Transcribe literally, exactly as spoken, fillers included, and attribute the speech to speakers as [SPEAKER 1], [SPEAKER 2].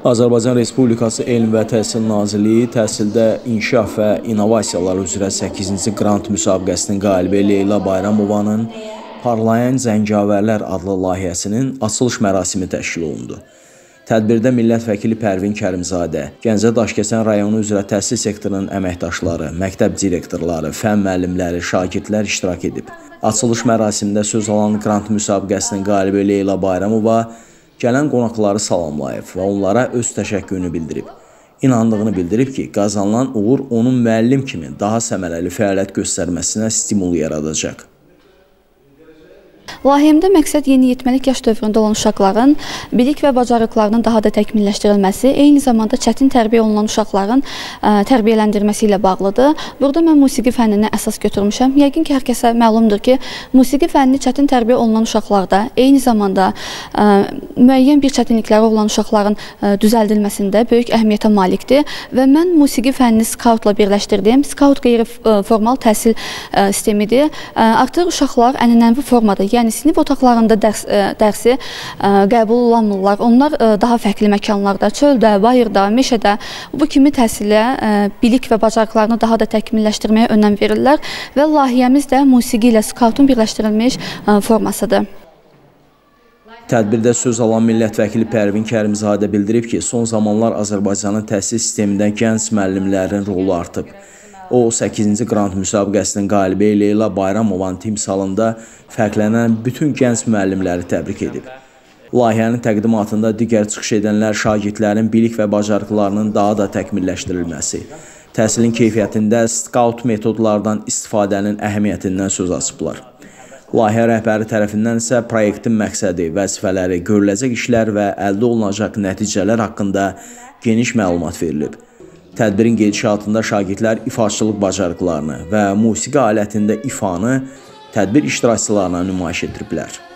[SPEAKER 1] Azərbaycan Respublikası Elm və Təhsil Nazirliyi təhsildə inkişaf və innovasiyalar üzrə səkkizinci qrant müsabiqəsinin qalibi Leyla Bayramovanın Parlayan Zəngavərlər adlı layihəsinin açılış mərasimi təşkil olundu. Tədbirdə millət vəkili Pərvin Kərimzadə, Gəncə Daşkəsən rayonu üzrə təhsil sektorunun əməkdaşları, məktəb direktorları, fən müəllimləri, şagirdlər iştirak edib. Açılış mərasimində söz alan qrant müsabiqəsinin qalibi Leyla Bayramova gələn qonaqları salamlayıb və onlara öz təşəkkürünü bildirib. İnandığını bildirib ki, qazanılan uğur onun müəllim kimi daha səmərəli fəaliyyət göstərməsinə stimul yaradacaq.
[SPEAKER 2] Layihəmdə məqsəd yeniyetməlik yaş dövründə olan uşaqların bilik və bacarıqlarının daha da təkmilləşdirilməsi, eyni zamanda çətin tərbiyə olunan uşaqların ə, tərbiyələndirməsi ilə bağlıdır. Burada mən musiqi fənnini əsas götürmüşəm. Yəqin ki, hər kəsə məlumdur ki, musiqi fənni çətin tərbiyə olunan uşaqlarda, eyni zamanda ə, müəyyən bir çətinlikləri olan uşaqların ə, düzəldilməsində böyük əhəmiyyətə malikdir və mən musiqi fənnini skautla birləşdirdim. Skaut qeyri-formal təhsil ə, sistemidir. Ə, artıq uşaqlar ənənəvi formada, yəni sinif otaqlarında dərs, ə, dərsi ə, qəbul olunmurlar. Onlar ə, daha fərqli məkanlarda, çöldə, bayırda, meşədə bu kimi təhsilə, ə, bilik və bacarıqlarını daha da təkmilləşdirməyə önəm verirlər və layihəmiz də musiqi ilə skautun birləşdirilmiş ə, formasıdır.
[SPEAKER 1] Tədbirdə söz alan millət vəkili Pərvin Kərimzadə bildirib ki, son zamanlar Azərbaycanın təhsil sistemində gənc müəllimlərin rolu artıb. O, səkkizinci qrant müsabiqəsinin qalibi Leyla Bayramovanın timsalında fərqlənən bütün gənc müəllimləri təbrik edib. Layihənin təqdimatında digər çıxış edənlər şagirdlərin bilik və bacarıqlarının daha da təkmilləşdirilməsi, təhsilin keyfiyyətində skaut metodlardan istifadənin əhəmiyyətindən söz açıblar. Layihə rəhbəri tərəfindən isə proyektin məqsədi, vəzifələri, görüləcək işlər və əldə olunacaq nəticələr haqqında geniş məlumat verilib. Tədbirin gedişatında şagirdlər ifaçılıq bacarıqlarını və musiqi alətində ifanı tədbir iştirakçılarına nümayiş etdiriblər.